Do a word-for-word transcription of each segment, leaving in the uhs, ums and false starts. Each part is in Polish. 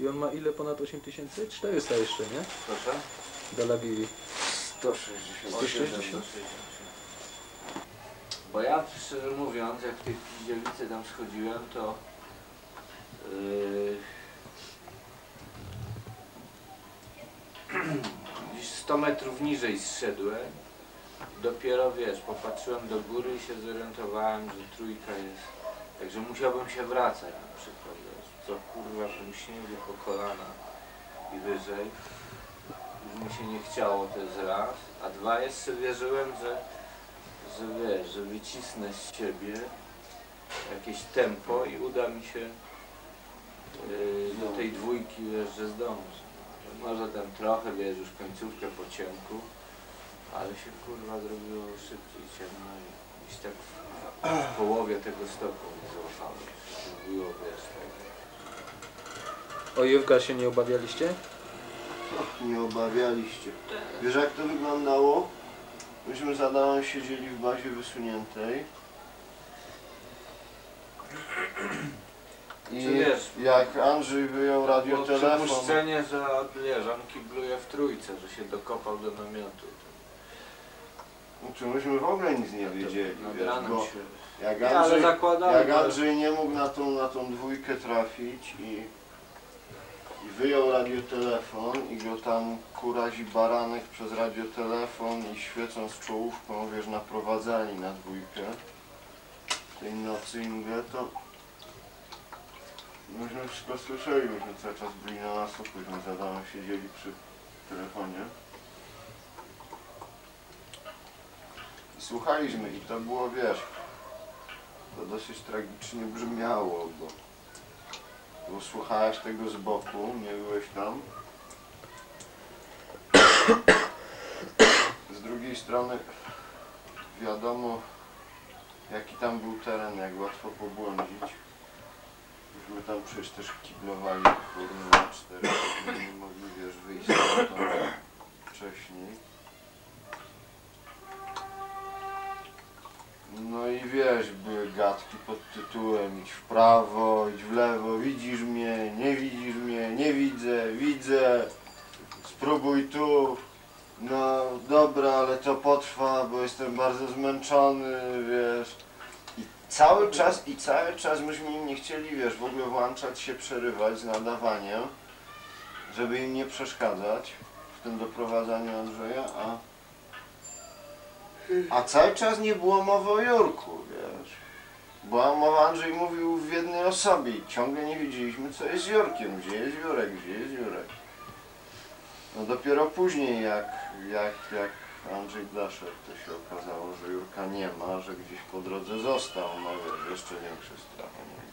I on ma ile ponad osiem tysięcy? czterysta jeszcze, nie? Proszę? Dalawiwi. sto sześćdziesiąt. sto sześćdziesiąt? Bo ja, szczerze mówiąc, jak w tej Pizdziewicy tam schodziłem, to yy, gdzieś sto metrów niżej zszedłem. Dopiero, wiesz, popatrzyłem do góry i się zorientowałem, że trójka jest. Także musiałbym się wracać na przykład, wiesz, co kurwa, w tym śniegu po kolana i wyżej. Już mi się nie chciało, to jest raz. A dwa, jeszcze wierzyłem, że, że wiesz, że wycisnę z siebie jakieś tempo i uda mi się yy, do tej dwójki, wiesz, że zdążę. Że może tam trochę, wiesz, już końcówkę po ciemku, ale się kurwa zrobiło szybciej, ciemno i gdzieś tak w, w połowie tego stopu nie złapałem. Było, wiesz, tak. O Jurka się nie obawialiście? Och, nie obawialiście. Wiesz jak to wyglądało? Myśmy z Adamem siedzieli w bazie wysuniętej. I wiesz, jak Andrzej wyjął radiotelefon... Przypuszczenie, że wiesz, on kibluje w trójce, że się dokopał do namiotu. Znaczy myśmy w ogóle nic nie wiedzieli, wiesz, bo jak Nie, ale Andrzej, zakładamy, jak ale- Andrzej nie mógł na tą, na tą dwójkę trafić i, i wyjął radiotelefon i go tam kurazi baranek przez radiotelefon i świecąc czołówką, wiesz, naprowadzali na dwójkę tej nocy i mówię, to myśmy wszystko słyszeli, myśmy cały czas byli na nasłuchu, myśmy z Adamem siedzieli przy telefonie. I słuchaliśmy i to było, wiesz, to dosyć tragicznie brzmiało, bo, bo słuchałeś tego z boku, nie byłeś tam. Z drugiej strony wiadomo, jaki tam był teren, jak łatwo pobłądzić. Myśmy tam przecież też kiblowali kurwa cztery, nie mogli, wiesz, wyjść stamtąd wcześniej. No i wiesz, były gadki pod tytułem idź w prawo, idź w lewo, widzisz mnie, nie widzisz mnie, nie widzę, widzę, spróbuj tu, no dobra, ale to potrwa, bo jestem bardzo zmęczony, wiesz. I cały czas, i cały czas myśmy im nie chcieli, wiesz, w ogóle włączać się, przerywać z nadawaniem, żeby im nie przeszkadzać w tym doprowadzaniu Andrzeja, a A cały czas nie było mowy o Jurku, wiesz. Była mowa, Andrzej mówił w jednej osobie i ciągle nie wiedzieliśmy, co jest z Jurkiem, gdzie jest Jurek, gdzie jest Jurek. No dopiero później, jak, jak, jak Andrzej doszedł, to się okazało, że Jurka nie ma, że gdzieś po drodze został, no wiesz, jeszcze większy strach. Nie?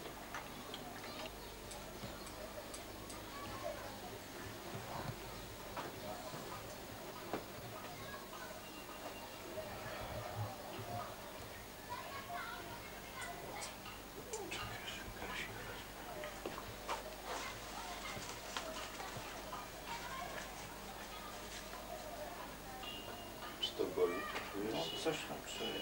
Czy to boli? No, coś tam przejeżdża.